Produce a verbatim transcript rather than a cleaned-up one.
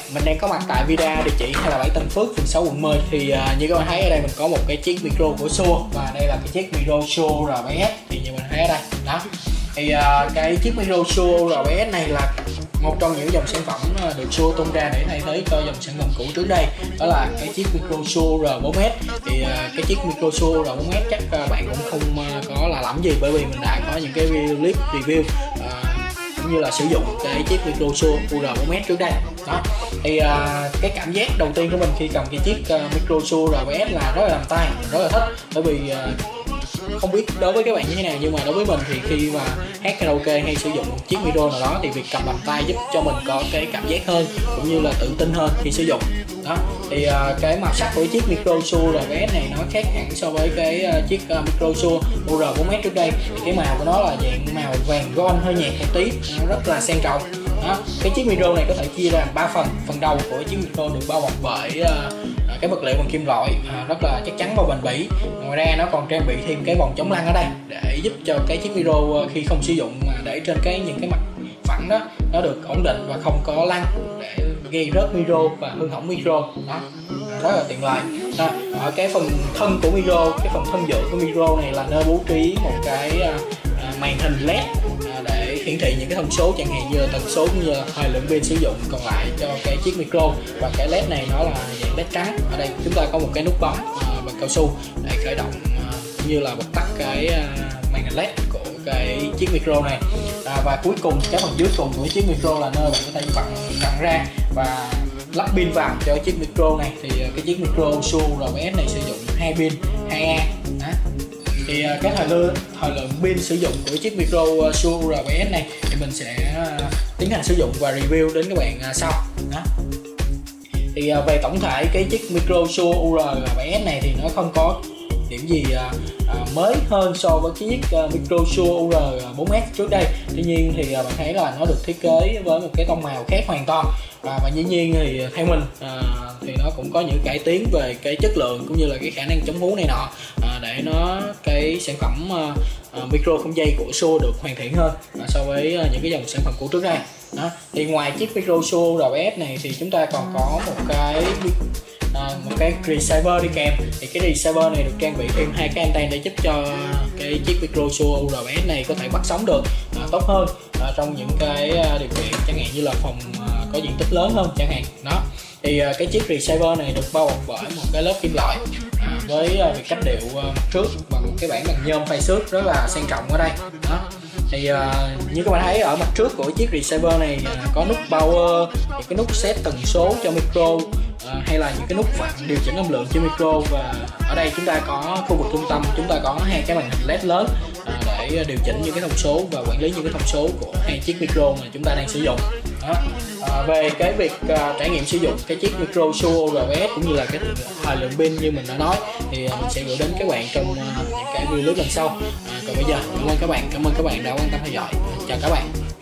mình đang có mặt tại Vida, địa chỉ hai là bảy Tân Phước, phường sáu, quận mười. Thì uh, như các bạn thấy ở đây mình có một cái chiếc micro của Shure, và đây là cái chiếc micro Shure R bảy S. Thì như mình thấy ở đây đó, thì uh, cái chiếc micro Shure R bảy S này là một trong những dòng sản phẩm được Shure tung ra để thay thế cho dòng sản phẩm cũ trước đây, đó là cái chiếc micro Shure R bốn S. Thì uh, cái chiếc micro Shure R bốn S chắc uh, bạn cũng không uh, có là lắm gì, bởi vì mình đã có những cái clip review uh, cũng như là sử dụng cái chiếc micro Shure R bốn S trước đây đó. Thì uh, cái cảm giác đầu tiên của mình khi cầm cái chiếc uh, micro Shure R bảy S là rất là làm tay, rất là thích, bởi vì uh, không biết đối với các bạn như thế nào, nhưng mà đối với mình thì khi mà hát karaoke hay sử dụng một chiếc micro nào đó thì việc cầm bằng tay giúp cho mình có cái cảm giác hơn, cũng như là tự tin hơn khi sử dụng đó. Thì uh, cái màu sắc của chiếc micro Shure R bảy S này nó khác hẳn so với cái uh, chiếc uh, micro Shure R bốn S trước đây. Thì cái màu của nó là dạng màu vàng gold hơi nhạt một tí, nó rất là sang trọng đó. Cái chiếc micro này có thể chia ra ba phần. Phần đầu của chiếc micro được bao bọc bởi uh, cái vật liệu bằng kim loại uh, rất là chắc chắn và bền bỉ. Ngoài ra nó còn trang bị thêm cái vòng chống lăn ở đây để giúp cho cái chiếc micro uh, khi không sử dụng mà để trên cái những cái mặt phẳng đó nó được ổn định và không có lăn để gây rớt micro và hư hỏng micro đó, rất là tiện lợi đó. Ở cái phần thân của micro, cái phần thân giữa của micro này là nơi bố trí một cái uh, màn hình led uh, để hiển thị những cái thông số, chẳng hạn như là tần số cũng như là thời lượng pin sử dụng còn lại cho cái chiếc micro. Và cái led này nó là dạng led trắng. Ở đây chúng ta có một cái nút bấm uh, bằng cao su để khởi động uh, cũng như là bật tắt cái uh, màn hình led của cái chiếc micro này. À, và cuối cùng cái phần dưới cùng của chiếc micro là nơi bạn có thể vặn vặn ra và lắp pin vào cho chiếc micro này. Thì cái chiếc micro Shure R bảy S này sử dụng hai pin hai A đó. Thì cái thời lượng thời lượng pin sử dụng của chiếc micro Shure R bảy S này thì mình sẽ tiến hành sử dụng và review đến các bạn sau đó. Thì về tổng thể cái chiếc micro Shure R bảy S này thì nó không có điểm gì à, à, mới hơn so với cái chiếc uh, micro Shure R bốn S trước đây. Tuy nhiên thì uh, bạn thấy là nó được thiết kế với một cái tông màu khác hoàn toàn, và, và dĩ nhiên thì theo mình uh, thì nó cũng có những cải tiến về cái chất lượng cũng như là cái khả năng chống hú này nọ uh, để nó cái sản phẩm uh, uh, micro không dây của Shure được hoàn thiện hơn uh, so với uh, những cái dòng sản phẩm cũ trước đây đó. Thì ngoài chiếc micro Shure R bảy S này thì chúng ta còn có một cái À, một cái receiver đi kèm. Thì cái receiver này được trang bị thêm hai cái anten để giúp cho cái chiếc micro Shure R bảy S này có thể bắt sóng được à, tốt hơn à, trong những cái à, điều kiện chẳng hạn như là phòng à, có diện tích lớn hơn chẳng hạn đó. Thì à, cái chiếc receiver này được bao bọc bởi một cái lớp kim loại à, với à, việc cách điệu à, trước bằng một cái bảng bằng nhôm phay xước rất là sang trọng ở đây đó. Thì uh, như các bạn thấy ở mặt trước của chiếc receiver này uh, có nút power, những cái nút set tần số cho micro uh, hay là những cái nút vặn điều chỉnh âm lượng cho micro. Và ở đây chúng ta có khu vực trung tâm, chúng ta có hai cái màn hình led lớn uh, để điều chỉnh những cái thông số và quản lý những cái thông số của hai chiếc micro mà chúng ta đang sử dụng đó. Uh, về cái việc uh, trải nghiệm sử dụng cái chiếc micro Shure R bảy S cũng như là cái thời lượng pin như mình đã nói thì uh, mình sẽ gửi đến các bạn trong uh, những cái video lần sau. Uh, còn bây giờ cảm ơn các bạn, cảm ơn các bạn đã quan tâm theo dõi. Chào các bạn.